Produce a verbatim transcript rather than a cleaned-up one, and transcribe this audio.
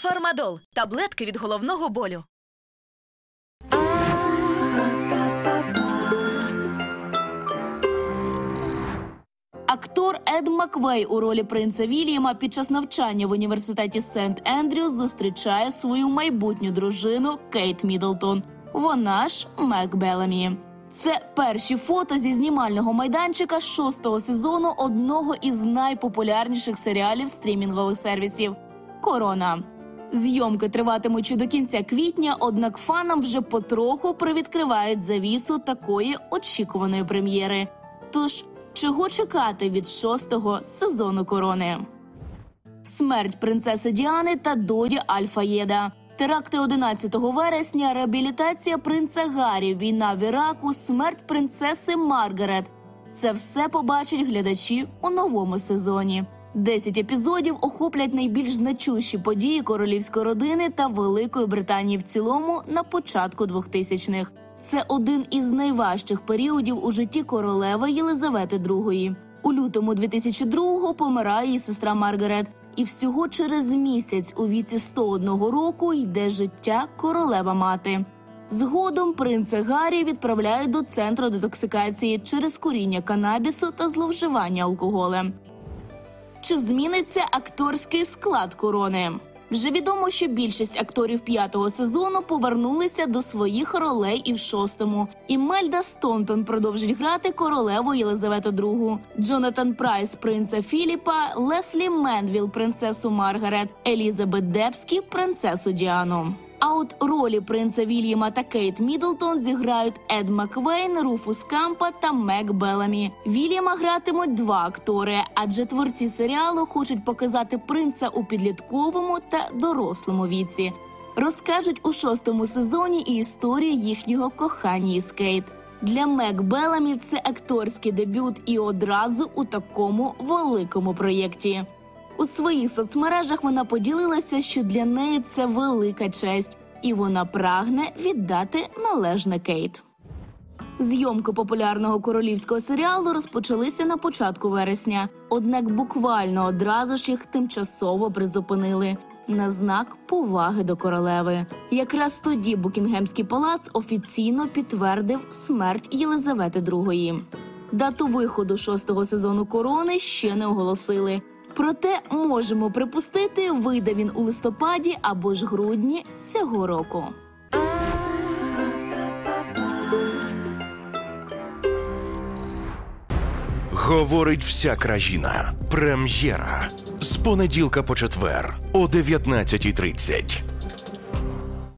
Фармадол – таблетки від головного болю. Актор Ед Маквей у ролі принца Вільяма під час навчання в університеті Сент-Ендрюс зустрічає свою майбутню дружину Кейт Міддлтон. Вона ж Мег Белламі. Це перші фото зі знімального майданчика шостого сезону одного із найпопулярніших серіалів стрімінгових сервісів – «Корона». Зйомки триватимуть до кінця квітня, однак фанам вже потроху привідкривають завісу такої очікуваної прем'єри. Тож, чого чекати від шостого сезону «Корони»? Смерть принцеси Діани та Доді Аль-Фаєда. Теракти одинадцятого вересня, реабілітація принца Гаррі, війна в Іраку, смерть принцеси Маргарет. Це все побачать глядачі у новому сезоні. Десять епізодів охоплять найбільш значущі події королівської родини та Великої Британії в цілому на початку двохтисячних. Це один із найважчих періодів у житті королеви Єлизавети другої. У лютому дві тисячі другого помирає її сестра Маргарет. І всього через місяць у віці сто одного року йде життя королева-мати. Згодом принца Гаррі відправляють до центру детоксикації через куріння канабісу та зловживання алкоголем. Чи зміниться акторський склад «Корони»? Вже відомо, що більшість акторів п'ятого сезону повернулися до своїх ролей і в шостому. Імельда Стонтон продовжить грати королеву Єлизавету другу. Джонатан Прайс – принца Філіпа, Леслі Менвіл – принцесу Маргарет, Елізабет Депскі – принцесу Діану. А от ролі принца Вільяма та Кейт Міддлтон зіграють Ед Маквейн, Руфус Кампа та Мег Белламі. Вільяма гратимуть два актори, адже творці серіалу хочуть показати принца у підлітковому та дорослому віці. Розкажуть у шостому сезоні і історію їхнього кохання із Кейт. Для Мег Белламі це акторський дебют і одразу у такому великому проєкті. У своїх соцмережах вона поділилася, що для неї це велика честь, і вона прагне віддати належне Кейт. Зйомки популярного королівського серіалу розпочалися на початку вересня, однак буквально одразу ж їх тимчасово призупинили на знак поваги до королеви. Якраз тоді Букінгемський палац офіційно підтвердив смерть Єлизавети другої. Дату виходу шостого сезону «Корони» ще не оголосили. Проте можемо припустити, вийде він у листопаді або ж грудні цього року. Говорить вся країна. Прем'єра. З понеділка по четвер о дев'ятнадцятій тридцять.